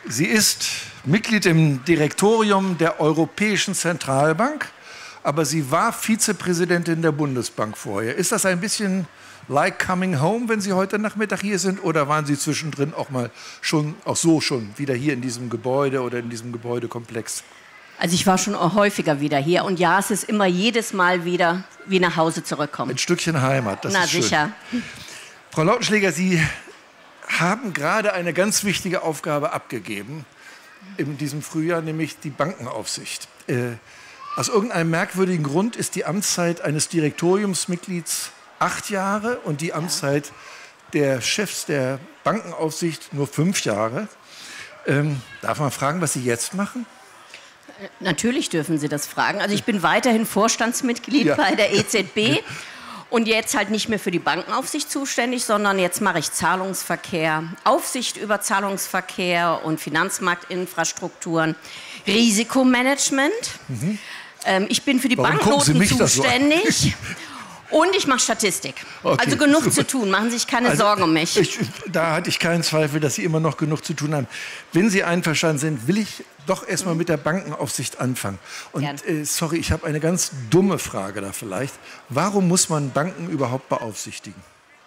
Sie ist Mitglied im Direktorium der Europäischen Zentralbank, aber sie war Vizepräsidentin der Bundesbank vorher. Ist das ein bisschen like coming home, wenn Sie heute Nachmittag hier sind, oder waren Sie zwischendrin auch mal schon wieder hier in diesem Gebäude oder in diesem Gebäudekomplex? Also ich war schon auch häufiger wieder hier und ja, es ist immer jedes Mal wieder wie nach Hause zurückkommen. Ein Stückchen Heimat, das ist schön. Na sicher. Frau Lautenschläger, Sie haben gerade eine ganz wichtige Aufgabe abgegeben in diesem Frühjahr, nämlich die Bankenaufsicht. Aus irgendeinem merkwürdigen Grund ist die Amtszeit eines Direktoriumsmitglieds 8 Jahre und die Amtszeit der Chefs der Bankenaufsicht nur 5 Jahre. Darf man fragen, was Sie jetzt machen? Natürlich dürfen Sie das fragen. Also ich bin weiterhin Vorstandsmitglied bei der EZB und jetzt halt nicht mehr für die Bankenaufsicht zuständig, sondern jetzt mache ich Zahlungsverkehr, Aufsicht über Zahlungsverkehr und Finanzmarktinfrastrukturen, Risikomanagement. Ich bin für die Banknoten zuständig. Und ich mache Statistik. Okay, also genug super zu tun. Machen Sie sich keine Sorgen um mich. Da hatte ich keinen Zweifel, dass Sie immer noch genug zu tun haben. Wenn Sie einverstanden sind, will ich doch erstmal mit der Bankenaufsicht anfangen. Und sorry, ich habe eine ganz dumme Frage da vielleicht. Warum muss man Banken überhaupt beaufsichtigen?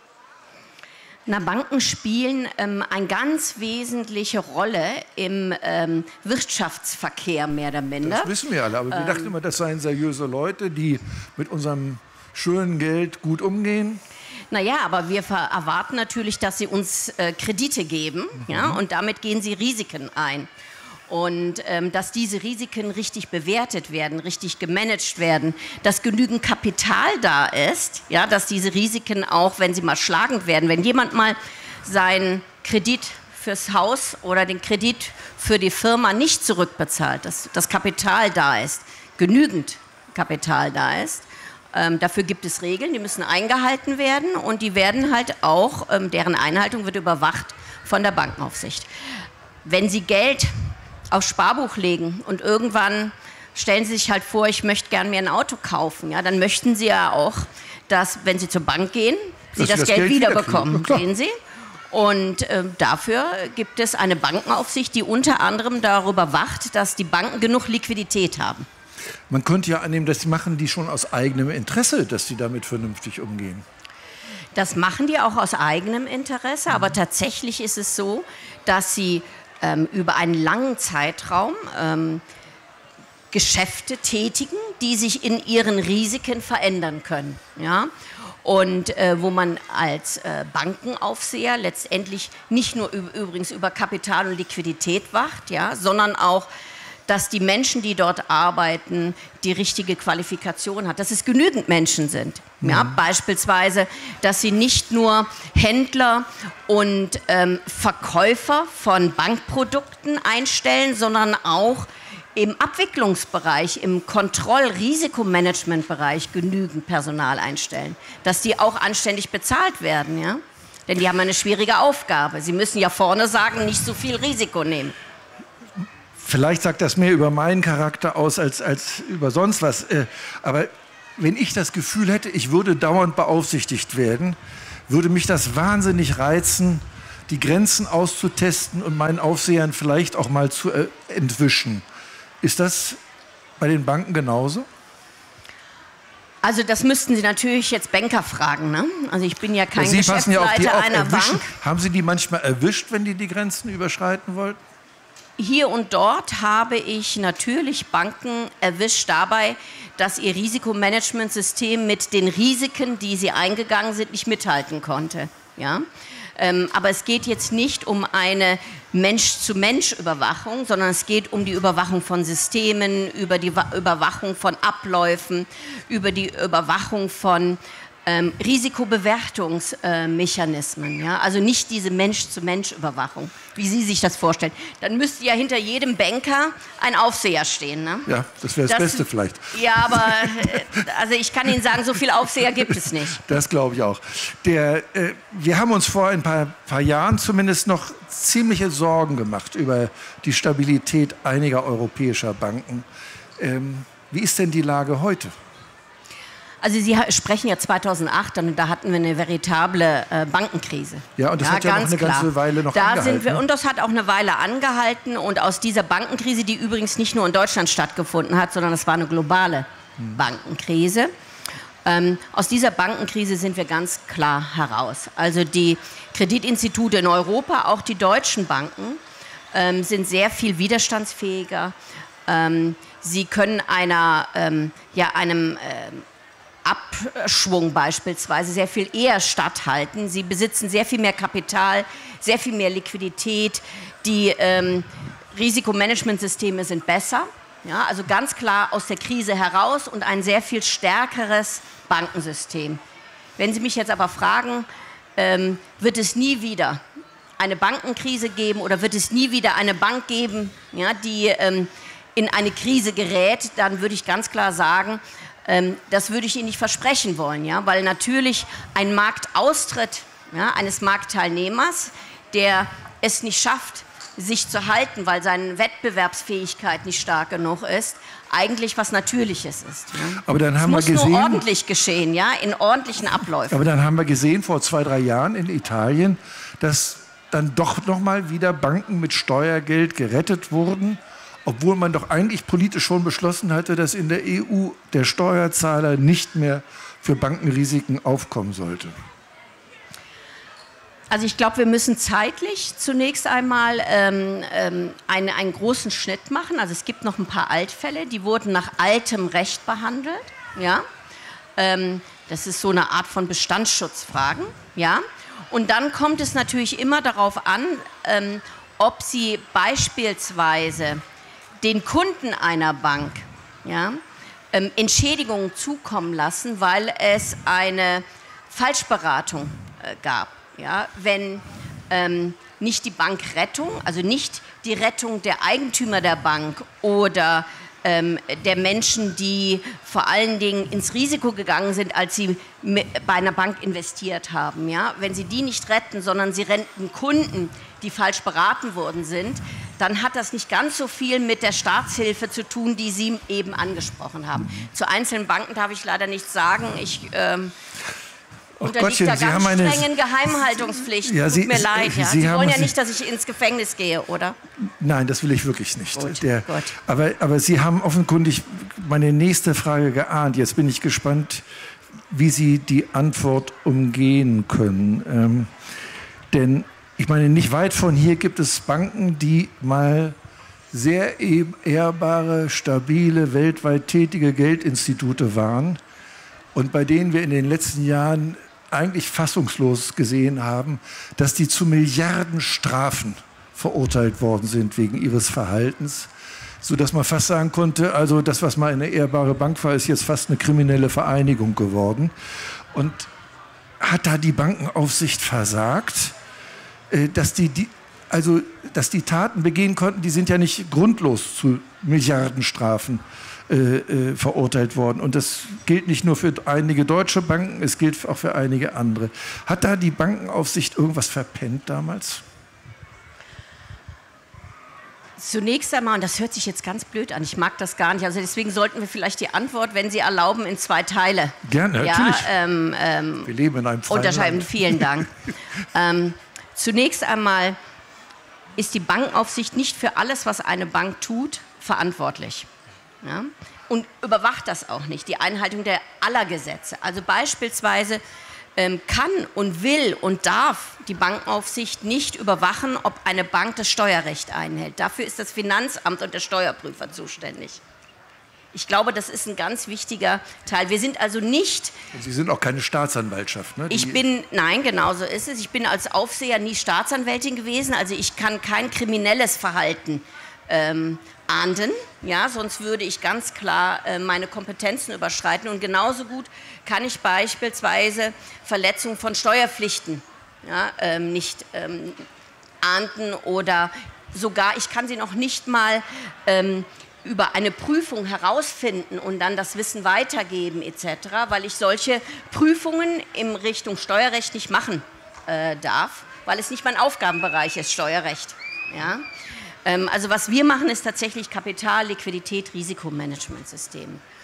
Na, Banken spielen eine ganz wesentliche Rolle im Wirtschaftsverkehr, mehr oder minder. Das wissen wir alle, aber wir dachten immer, das seien seriöse Leute, die mit unserem schönen Geld gut umgehen. Naja, aber wir erwarten natürlich, dass sie uns Kredite geben, ja, und damit gehen sie Risiken ein. Und dass diese Risiken richtig bewertet werden, richtig gemanagt werden, dass genügend Kapital da ist, ja, dass diese Risiken auch, wenn sie mal schlagend werden, wenn jemand mal seinen Kredit fürs Haus oder den Kredit für die Firma nicht zurückbezahlt, dass das Kapital da ist, genügend Kapital da ist. Dafür gibt es Regeln, die müssen eingehalten werden und die werden halt auch, deren Einhaltung wird überwacht von der Bankenaufsicht. Wenn Sie Geld aufs Sparbuch legen und irgendwann stellen Sie sich halt vor, ich möchte gern mir ein Auto kaufen, ja, dann möchten Sie ja auch, dass, wenn Sie zur Bank gehen, Sie das Geld wiederbekommen, sehen Sie? Und dafür gibt es eine Bankenaufsicht, die unter anderem darüber wacht, dass die Banken genug Liquidität haben. Man könnte ja annehmen, das machen die schon aus eigenem Interesse, dass sie damit vernünftig umgehen. Das machen die auch aus eigenem Interesse, aber tatsächlich ist es so, dass sie über einen langen Zeitraum Geschäfte tätigen, die sich in ihren Risiken verändern können. Ja? Und wo man als Bankenaufseher letztendlich nicht nur übrigens über Kapital und Liquidität wacht, ja, sondern auch, dass die Menschen, die dort arbeiten, die richtige Qualifikation hat, dass es genügend Menschen sind. Ja, beispielsweise, dass sie nicht nur Händler und Verkäufer von Bankprodukten einstellen, sondern auch im Abwicklungsbereich, im Kontroll-Risikomanagementbereich genügend Personal einstellen. Dass die auch anständig bezahlt werden. Ja? Denn die haben eine schwierige Aufgabe. Sie müssen ja vorne sagen, nicht so viel Risiko nehmen. Vielleicht sagt das mehr über meinen Charakter aus als über sonst was. Aber wenn ich das Gefühl hätte, ich würde dauernd beaufsichtigt werden, würde mich das wahnsinnig reizen, die Grenzen auszutesten und meinen Aufsehern vielleicht auch mal zu entwischen. Ist das bei den Banken genauso? Also das müssten Sie natürlich jetzt Banker fragen, ne? Also ich bin ja kein Sie Geschäftsleiter ja einer Bank. Haben Sie die manchmal erwischt, wenn die Grenzen überschreiten wollten? Hier und dort habe ich natürlich Banken erwischt dabei, dass ihr Risikomanagementsystem mit den Risiken, die sie eingegangen sind, nicht mithalten konnte. Ja? Aber es geht jetzt nicht um eine Mensch-zu-Mensch-Überwachung, sondern es geht um die Überwachung von Systemen, über die Überwachung von Abläufen, über die Überwachung von Risikobewertungsmechanismen, ja? Also nicht diese Mensch-zu-Mensch-Überwachung, wie Sie sich das vorstellen. Dann müsste ja hinter jedem Banker ein Aufseher stehen. Ne? Ja, das wäre das Beste vielleicht. Ja, aber also ich kann Ihnen sagen, so viele Aufseher gibt es nicht. Das glaube ich auch. Wir haben uns vor ein paar Jahren zumindest noch ziemliche Sorgen gemacht über die Stabilität einiger europäischer Banken. Wie ist denn die Lage heute? Also Sie sprechen ja 2008 und da hatten wir eine veritable Bankenkrise. Ja, und das hat ja noch eine ganze Weile noch angehalten. Und das hat auch eine Weile angehalten. Und aus dieser Bankenkrise, die übrigens nicht nur in Deutschland stattgefunden hat, sondern es war eine globale Bankenkrise. Aus dieser Bankenkrise sind wir ganz klar heraus. Also die Kreditinstitute in Europa, auch die deutschen Banken, sind sehr viel widerstandsfähiger. Sie können einem Abschwung beispielsweise sehr viel eher statthalten. Sie besitzen sehr viel mehr Kapital, sehr viel mehr Liquidität. Die Risikomanagementsysteme sind besser. Ja, also ganz klar aus der Krise heraus und ein sehr viel stärkeres Bankensystem. Wenn Sie mich jetzt aber fragen, wird es nie wieder eine Bankenkrise geben oder wird es nie wieder eine Bank geben, ja, die in eine Krise gerät, dann würde ich ganz klar sagen, das würde ich Ihnen nicht versprechen wollen, ja, weil natürlich ein Marktaustritt, ja, eines Marktteilnehmers, der es nicht schafft, sich zu halten, weil seine Wettbewerbsfähigkeit nicht stark genug ist, eigentlich was Natürliches ist. Ja. Aber dann haben wir gesehen, muss nur ordentlich geschehen, ja, in ordentlichen Abläufen. Aber dann haben wir gesehen, vor 2, 3 Jahren in Italien, dass dann doch noch mal wieder Banken mit Steuergeld gerettet wurden, obwohl man doch eigentlich politisch schon beschlossen hatte, dass in der EU der Steuerzahler nicht mehr für Bankenrisiken aufkommen sollte. Also ich glaube, wir müssen zeitlich zunächst einmal einen großen Schnitt machen. Also es gibt noch ein paar Altfälle, die wurden nach altem Recht behandelt. Ja? Das ist so eine Art von Bestandsschutzfragen. Ja? Und dann kommt es natürlich immer darauf an, ob Sie beispielsweise den Kunden einer Bank, ja, Entschädigungen zukommen lassen, weil es eine Falschberatung gab. Ja, wenn nicht die Bankrettung, also nicht die Rettung der Eigentümer der Bank oder der Menschen, die vor allen Dingen ins Risiko gegangen sind, als sie bei einer Bank investiert haben. Ja? Wenn sie die nicht retten, sondern sie retten Kunden, die falsch beraten worden sind, dann hat das nicht ganz so viel mit der Staatshilfe zu tun, die Sie eben angesprochen haben. Zu einzelnen Banken darf ich leider nichts sagen. Ich unterliegt da ganz strengen Geheimhaltungspflichten. Ja, Tut mir leid. Ja. Sie wollen ja nicht, dass ich ins Gefängnis gehe, oder? Nein, das will ich wirklich nicht. Gut. Aber Sie haben offenkundig meine nächste Frage geahnt. Jetzt bin ich gespannt, wie Sie die Antwort umgehen können. Denn ich meine, nicht weit von hier gibt es Banken, die mal sehr ehrbare, stabile, weltweit tätige Geldinstitute waren und bei denen wir in den letzten Jahren eigentlich fassungslos gesehen haben, dass die zu Milliardenstrafen verurteilt worden sind wegen ihres Verhaltens, sodass man fast sagen konnte, also das, was mal eine ehrbare Bank war, ist jetzt fast eine kriminelle Vereinigung geworden. Und hat da die Bankenaufsicht versagt, dass die Taten begehen konnten, die sind ja nicht grundlos zu Milliardenstrafen verurteilt worden. Und das gilt nicht nur für einige deutsche Banken, es gilt auch für einige andere. Hat da die Bankenaufsicht irgendwas verpennt damals? Zunächst einmal, und das hört sich jetzt ganz blöd an, ich mag das gar nicht, also deswegen sollten wir vielleicht die Antwort, wenn Sie erlauben, in 2 Teile. Gerne, natürlich. Wir leben in einem freien unterscheiden. Land. Vielen Dank. Zunächst einmal ist die Bankenaufsicht nicht für alles, was eine Bank tut, verantwortlich. Ja? Und überwacht das auch nicht, die Einhaltung aller Gesetze. Also beispielsweise kann und will und darf die Bankenaufsicht nicht überwachen, ob eine Bank das Steuerrecht einhält. Dafür ist das Finanzamt und der Steuerprüfer zuständig. Ich glaube, das ist ein ganz wichtiger Teil. Wir sind also nicht... Und Sie sind auch keine Staatsanwaltschaft, ne? Nein, genau so ist es. Ich bin als Aufseher nie Staatsanwältin gewesen. Also ich kann kein kriminelles Verhalten ahnden, ja, sonst würde ich ganz klar meine Kompetenzen überschreiten. Und genauso gut kann ich beispielsweise Verletzung von Steuerpflichten, ja, nicht ahnden oder sogar, ich kann sie noch nicht mal über eine Prüfung herausfinden und dann das Wissen weitergeben etc., weil ich solche Prüfungen in Richtung Steuerrecht nicht machen darf, weil es nicht mein Aufgabenbereich ist, Steuerrecht. Ja? Also was wir machen, ist tatsächlich Kapital-, Liquidität-, Risikomanagementsystem.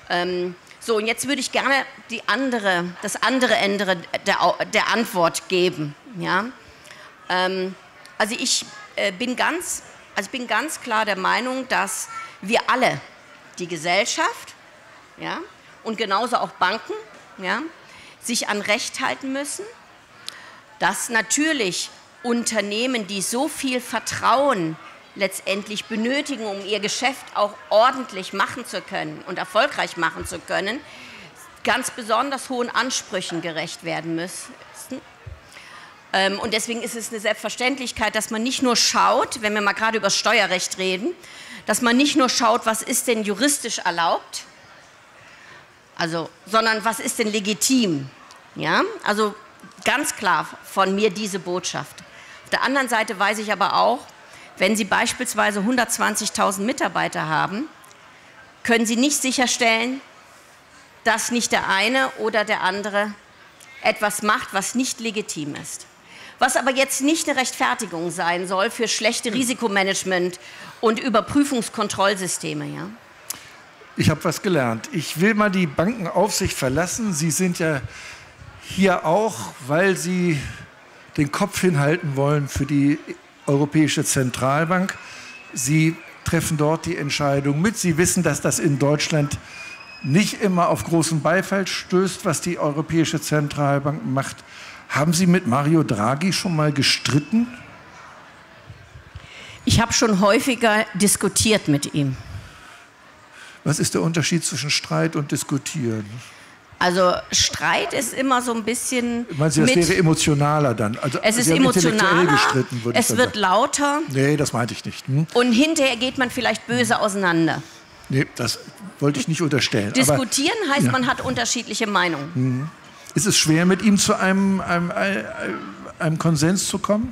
So, und jetzt würde ich gerne das andere Ende der Antwort geben. Ja? Also ich bin ganz klar der Meinung, dass wir alle, die Gesellschaft, ja, und genauso auch Banken, ja, sich an Recht halten müssen, dass natürlich Unternehmen, die so viel Vertrauen letztendlich benötigen, um ihr Geschäft auch ordentlich machen zu können und erfolgreich machen zu können, ganz besonders hohen Ansprüchen gerecht werden müssen. Und deswegen ist es eine Selbstverständlichkeit, dass man nicht nur schaut, wenn wir mal gerade über das Steuerrecht reden, dass man nicht nur schaut, was ist denn juristisch erlaubt, sondern was ist denn legitim. Ja? Also ganz klar von mir diese Botschaft. Auf der anderen Seite weiß ich aber auch, wenn Sie beispielsweise 120.000 Mitarbeiter haben, können Sie nicht sicherstellen, dass nicht der eine oder der andere etwas macht, was nicht legitim ist. Was aber jetzt nicht eine Rechtfertigung sein soll für schlechte Risikomanagement und Überprüfungskontrollsysteme. Ja? Ich habe was gelernt. Ich will mal die Bankenaufsicht verlassen. Sie sind ja hier auch, weil Sie den Kopf hinhalten wollen für die Europäische Zentralbank. Sie treffen dort die Entscheidung mit. Sie wissen, dass das in Deutschland nicht immer auf großen Beifall stößt, was die Europäische Zentralbank macht. Haben Sie mit Mario Draghi schon mal gestritten? Ich habe schon häufiger diskutiert mit ihm. Was ist der Unterschied zwischen Streit und Diskutieren? Also Streit ist immer so ein bisschen... Meinen Sie, das wäre emotionaler dann? Also, es ist emotionaler, gestritten, es wird lauter. Nee, das meinte ich nicht. Und hinterher geht man vielleicht böse auseinander. Nee, das wollte ich nicht unterstellen. Diskutieren heißt, ja, man hat unterschiedliche Meinungen. Ist es schwer, mit ihm zu einem Konsens zu kommen?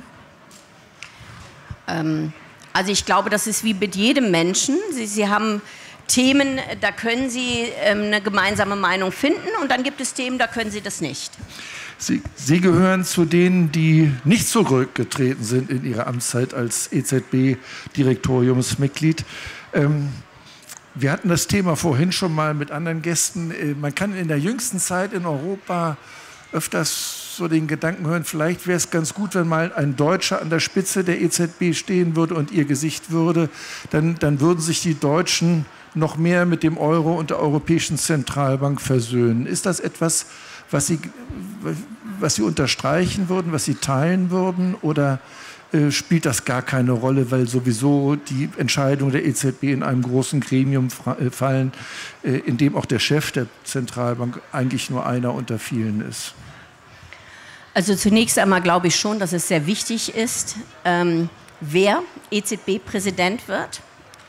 Also ich glaube, das ist wie mit jedem Menschen. Sie haben Themen, da können Sie eine gemeinsame Meinung finden, und dann gibt es Themen, da können Sie das nicht. Sie gehören zu denen, die nicht zurückgetreten sind in Ihrer Amtszeit als EZB-Direktoriumsmitglied. Wir hatten das Thema vorhin schon mal mit anderen Gästen. Man kann in der jüngsten Zeit in Europa öfters so den Gedanken hören, vielleicht wäre es ganz gut, wenn mal ein Deutscher an der Spitze der EZB stehen würde und ihr Gesicht würde. Dann würden sich die Deutschen noch mehr mit dem Euro und der Europäischen Zentralbank versöhnen. Ist das etwas, was Sie unterstreichen würden, was Sie teilen würden, oder spielt das gar keine Rolle, weil sowieso die Entscheidungen der EZB in einem großen Gremium fallen, in dem auch der Chef der Zentralbank eigentlich nur einer unter vielen ist? Also zunächst einmal glaube ich schon, dass es sehr wichtig ist, wer EZB-Präsident wird.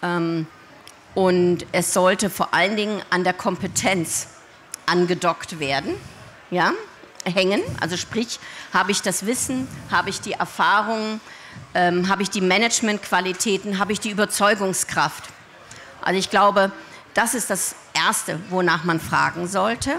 Und es sollte vor allen Dingen an der Kompetenz angedockt werden, ja, hängen. Also sprich, habe ich das Wissen, habe ich die Erfahrung, habe ich die Managementqualitäten, habe ich die Überzeugungskraft. Also ich glaube, das ist das Erste, wonach man fragen sollte.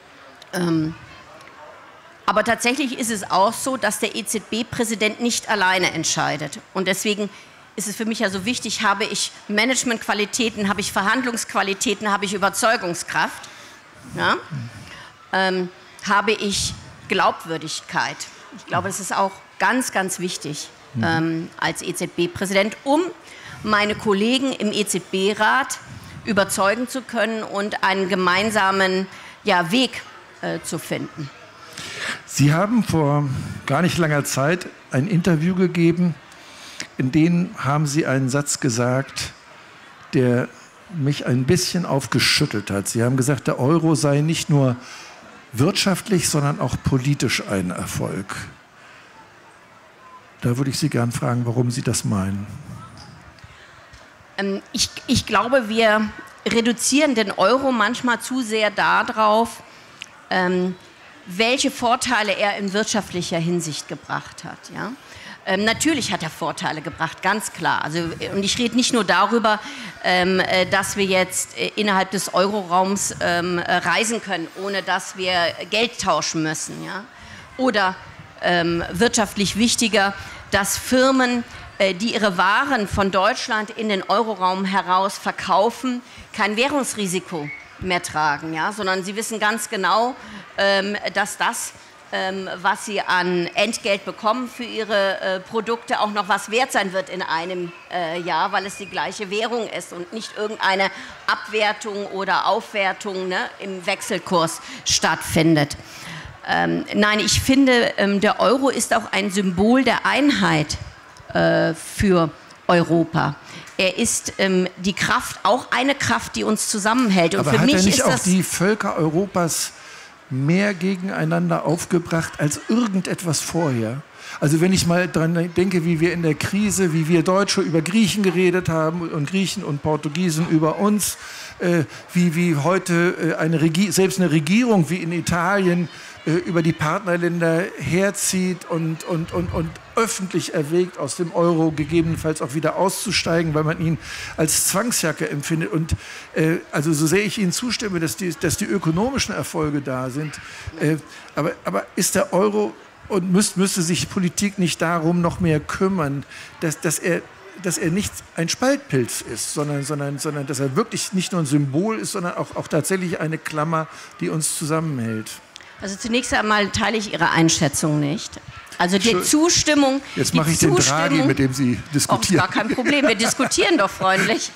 Aber tatsächlich ist es auch so, dass der EZB-Präsident nicht alleine entscheidet. Und deswegen ist es für mich ja so wichtig, habe ich Managementqualitäten, habe ich Verhandlungsqualitäten, habe ich Überzeugungskraft, ja? Habe ich Glaubwürdigkeit. Ich glaube, das ist auch ganz, ganz wichtig als EZB-Präsident, um meine Kollegen im EZB-Rat überzeugen zu können und einen gemeinsamen Weg zu finden. Sie haben vor gar nicht langer Zeit ein Interview gegeben, in dem haben Sie einen Satz gesagt, der mich ein bisschen aufgeschüttelt hat. Sie haben gesagt, der Euro sei nicht nur wirtschaftlich, sondern auch politisch ein Erfolg. Da würde ich Sie gern fragen, warum Sie das meinen. Ich glaube, wir reduzieren den Euro manchmal zu sehr darauf, welche Vorteile er in wirtschaftlicher Hinsicht gebracht hat. Ja? Natürlich hat er Vorteile gebracht, ganz klar. Also, und ich rede nicht nur darüber, dass wir jetzt innerhalb des Euroraums reisen können, ohne dass wir Geld tauschen müssen. Ja? Oder wirtschaftlich wichtiger, dass Firmen, die ihre Waren von Deutschland in den Euroraum heraus verkaufen, kein Währungsrisiko mehr tragen, ja? Sondern sie wissen ganz genau, dass das, was sie an Entgelt bekommen für ihre Produkte, auch noch was wert sein wird in einem Jahr, weil es die gleiche Währung ist und nicht irgendeine Abwertung oder Aufwertung, ne, im Wechselkurs stattfindet. Nein, ich finde, der Euro ist auch ein Symbol der Einheit für Europa. Er ist die Kraft, auch eine Kraft, die uns zusammenhält. Und aber für hat mich er nicht ist auch das die Völker Europas mehr gegeneinander aufgebracht als irgendetwas vorher? Also wenn ich mal daran denke, wie wir in der Krise, wie wir Deutsche über Griechen geredet haben und Griechen und Portugiesen über uns, wie heute selbst eine Regierung wie in Italien über die Partnerländer herzieht und öffentlich erwägt, aus dem Euro gegebenenfalls auch wieder auszusteigen, weil man ihn als Zwangsjacke empfindet. Und also so sehr ich Ihnen zustimme, dass die ökonomischen Erfolge da sind, aber ist der Euro und müsste sich Politik nicht darum noch mehr kümmern, dass er nicht ein Spaltpilz ist, sondern dass er wirklich nicht nur ein Symbol ist, sondern auch tatsächlich eine Klammer, die uns zusammenhält. Also zunächst einmal teile ich Ihre Einschätzung nicht. Also die Zustimmung... Jetzt mache ich den Draghi, mit dem Sie diskutieren. Gar kein Problem, wir diskutieren doch freundlich.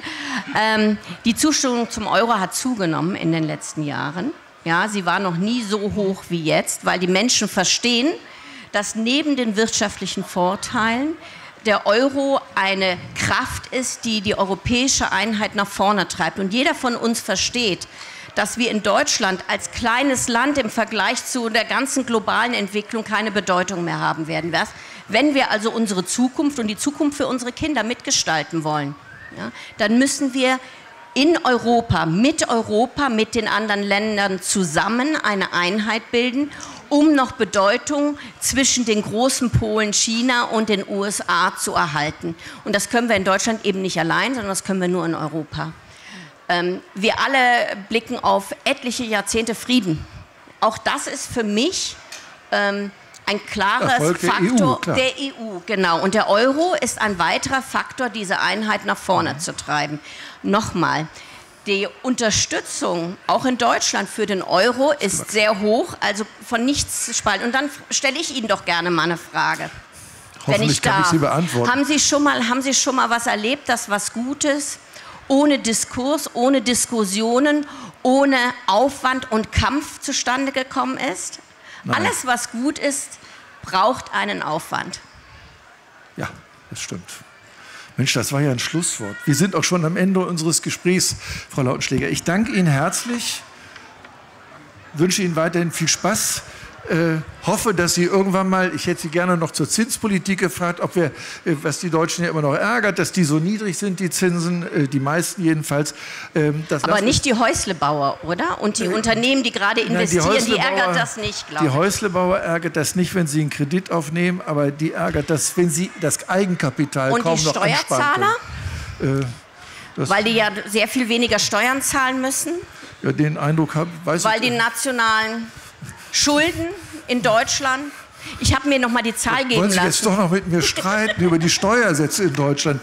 Die Zustimmung zum Euro hat zugenommen in den letzten Jahren. Ja, sie war noch nie so hoch wie jetzt, weil die Menschen verstehen, dass neben den wirtschaftlichen Vorteilen der Euro eine Kraft ist, die die europäische Einheit nach vorne treibt. Und jeder von uns versteht, dass wir in Deutschland als kleines Land im Vergleich zu der ganzen globalen Entwicklung keine Bedeutung mehr haben werden. Wenn wir also unsere Zukunft und die Zukunft für unsere Kinder mitgestalten wollen, ja, dann müssen wir in Europa, mit den anderen Ländern zusammen eine Einheit bilden, um noch Bedeutung zwischen den großen Polen China und den USA zu erhalten. Und das können wir in Deutschland eben nicht allein, sondern das können wir nur in Europa. Wir alle blicken auf etliche Jahrzehnte Frieden. Auch das ist für mich ein klares Faktor der EU, genau. Und der Euro ist ein weiterer Faktor, diese Einheit nach vorne zu treiben. Nochmal, die Unterstützung auch in Deutschland für den Euro ist sehr hoch, also von nichts zu spalten. Und dann stelle ich Ihnen doch gerne mal eine Frage. Hoffentlich kann ich sie beantworten. Haben Sie schon mal was erlebt, das was Gutes, ohne Diskurs, ohne Diskussionen, ohne Aufwand und Kampf zustande gekommen ist? Nein. Alles, was gut ist, braucht einen Aufwand. Ja, das stimmt. Mensch, das war ja ein Schlusswort. Wir sind auch schon am Ende unseres Gesprächs, Frau Lautenschläger. Ich danke Ihnen herzlich, wünsche Ihnen weiterhin viel Spaß. Hoffe, dass Sie irgendwann mal, ich hätte Sie gerne noch zur Zinspolitik gefragt, was die Deutschen ja immer noch ärgert, dass die so niedrig sind, die Zinsen, die meisten jedenfalls. Aber nicht die Häuslebauer, oder? Und die Unternehmen, die gerade investieren, die ärgert das nicht, glaube ich. Die Häuslebauer ärgert das nicht, wenn sie einen Kredit aufnehmen, aber die ärgert das, wenn sie das Eigenkapital kaum noch ansparen können. Und die Steuerzahler? Weil die ja sehr viel weniger Steuern zahlen müssen? Ja, den Eindruck habe ich. Weil die nationalen Schulden in Deutschland. Ich habe mir noch mal die Zahl geben lassen. Wollen Sie jetzt doch noch mit mir streiten über die Steuersätze in Deutschland?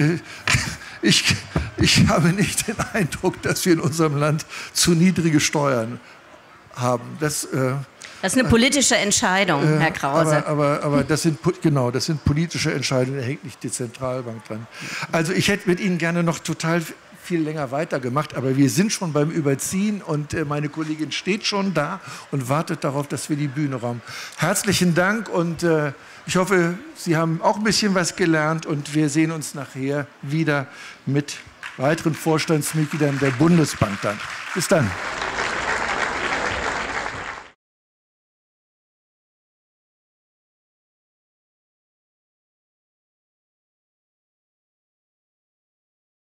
Ich habe nicht den Eindruck, dass wir in unserem Land zu niedrige Steuern haben. Das ist eine politische Entscheidung, Herr Krause. Aber das sind politische Entscheidungen, da hängt nicht die Zentralbank dran. Also ich hätte mit Ihnen gerne noch total viel länger weitergemacht, aber wir sind schon beim Überziehen und meine Kollegin steht schon da und wartet darauf, dass wir die Bühne räumen. Herzlichen Dank und ich hoffe, Sie haben auch ein bisschen was gelernt und wir sehen uns nachher wieder mit weiteren Vorstandsmitgliedern der Bundesbank dann. Bis dann.